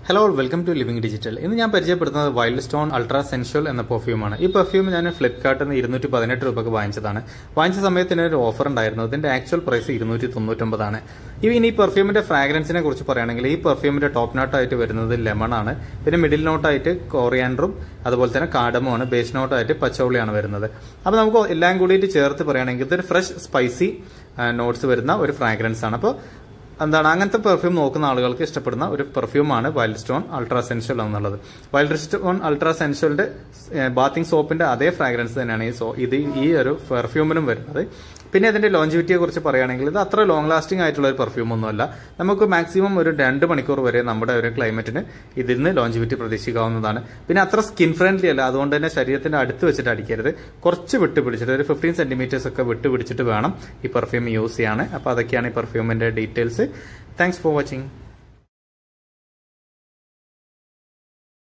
Hello, welcome to Living Digital. In the പരിചയപ്പെടുത്തുന്നത് wild stone ultra sensual എന്ന പെർഫ്യൂമാണ്. ഈ പെർഫ്യൂം ഞാൻ ഫ്ലിപ്കാർട്ടിൽ നിന്ന് 218 രൂപയ്ക്ക് വാങ്ങിച്ചതാണ്. വാങ്ങിച്ച സമയത്ത് ഒരു ഓഫർ ഉണ്ടായിരുന്നു. ഇതിന്റെ ആക്ച്വൽ പ്രൈസ് 299 ആണ്. ഇനി ഈ പെർഫ്യൂമിന്റെ ഫ്രാഗ്രൻസിനെ കുറിച്ച് പറയുകയാണെങ്കിൽ ഈ പെർഫ്യൂമിന്റെ ടോപ്പ് നോട്ടായിട്ട് വരുന്നത് ലെമൺ ആണ്. പിന്നെ മിഡിൽ നോട്ടായിട്ട് കോറിയാൻഡറും അതുപോലെ തന്നെ കാഡമും ആണ്. ബേസ് നോട്ടായിട്ട് പച്ചവള്ളിയാണ് വരുന്നത്. അപ്പോൾ നമുക്ക് എല്ലാം കൂടിയിട്ട് ചേർത്ത് പറയുകയാണെങ്കിൽ ഇതൊരു ഫ്രഷ് സ്പൈസി നോട്ട്സ് വരുന്ന ഒരു ഫ്രാഗ്രൻസ് ആണ്. അപ്പോൾ എന്താണ് അങ്ങനത്തെ പെർഫ്യൂം നോക്കുന്ന ആളുകൾക്ക് ഇഷ്ടപ്പെടുന്ന ഒരു പെർഫ്യൂമാണ് വൈൽഡ് സ്റ്റോൺ അൾട്രാ സെൻഷ്വൽ എന്നുള്ളത്. വൈൽഡ് സ്റ്റോൺ അൾട്രാ സെൻഷ്വലിന്റെ ബാത്തിങ് സോപ്പിന്റെ അതേ ഫ്രാഗ്രൻസ് തന്നെയാണ് ഈ ഒരു പെർഫ്യൂമിനും വരുന്നത്. പിന്നെ ഇതിന്റെ ലോഞ്ചിവിറ്റിയെ കുറിച്ച് പറയുകയാണെങ്കിൽ ഇത് അത്ര ലോങ് ലാസ്റ്റിംഗ് ആയിട്ടുള്ള ഒരു പെർഫ്യൂം ഒന്നുമല്ല. നമുക്ക് മാക്സിമം ഒരു 2 മണിക്കൂർ വരെ നമ്മുടെ ഒരു ക്ലൈമറ്റിന് ഇതിൽ നിന്ന് ലോഞ്ചിവിറ്റി പ്രതീക്ഷിക്കാവുന്നതാണ്. പിന്നെ അത്ര സ്കിൻ ഫ്രണ്ട്ലി അല്ല, അതുകൊണ്ട് തന്നെ ശരീരത്തിന്റെ അടുത്ത് വെച്ചിട്ട് അടിക്കരുത്. കുറച്ച് വിട്ടുപിടിച്ചിട്ട് ഒരു 15 സെന്റിമീറ്റേഴ്സ് ഒക്കെ വിട്ടുപിടിച്ചിട്ട് വേണം ഈ പെർഫ്യൂം യൂസ് ചെയ്യാൻ. അപ്പോൾ അതൊക്കെയാണ് ഈ പെർഫ്യൂമിന്റെ ഡീറ്റെയിൽസ്. Thanks for watching.